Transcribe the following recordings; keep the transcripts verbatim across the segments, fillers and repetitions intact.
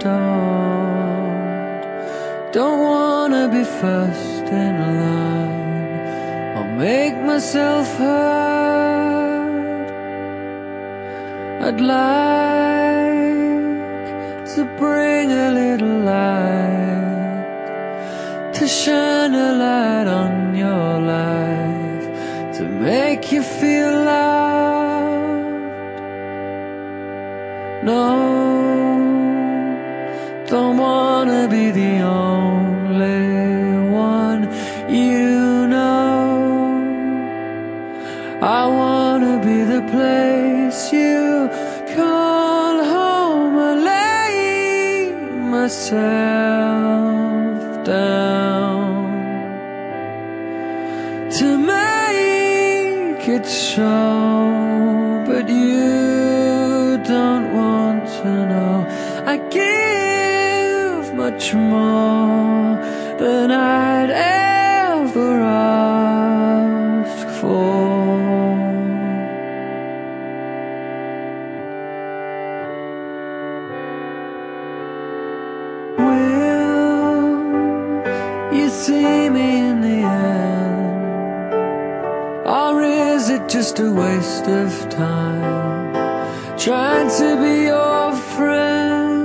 start. Don't wanna be first in line, I'll make myself heard. I'd like to bring a little light, to shine a light on your life, to make you feel loved. No, don't wanna be the only one you know. I wanna be the place you call home. I lay myself down to make it so, but you don't want to know. I give much more than I'd ever ask for. Will you see me in the end, or is it just a waste of time, trying to be your friend?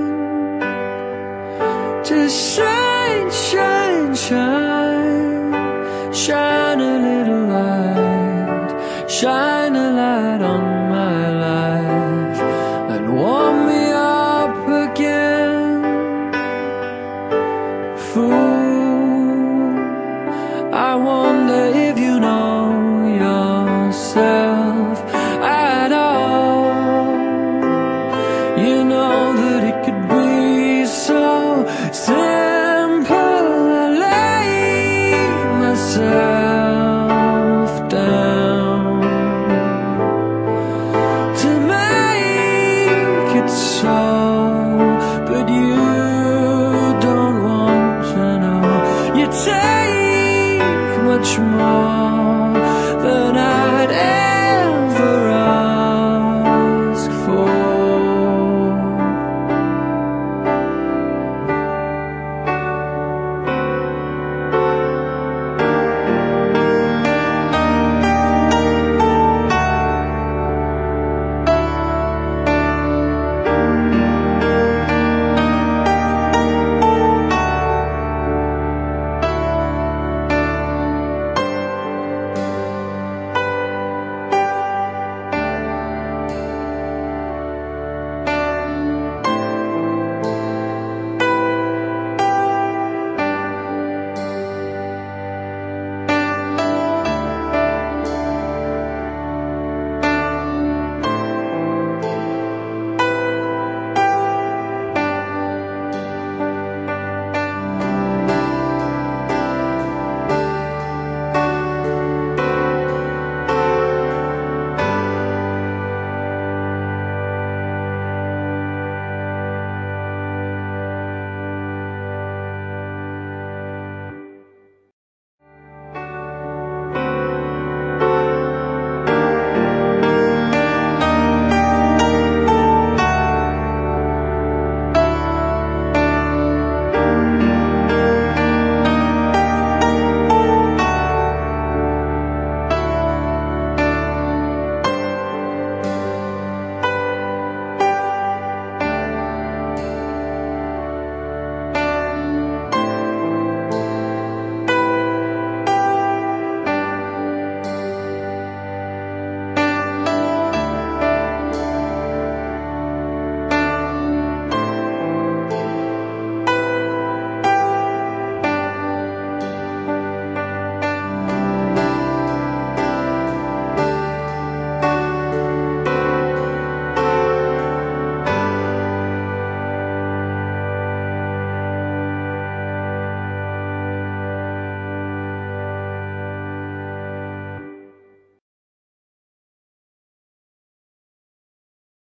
Just shine, shine, shine, shine a little light, shine a light on my life, and warm me up again. Fool, I wonder if you know yourself at all. You know that it could be so simple. I lay myself down to make it so, but you don't want to know. You take much more than I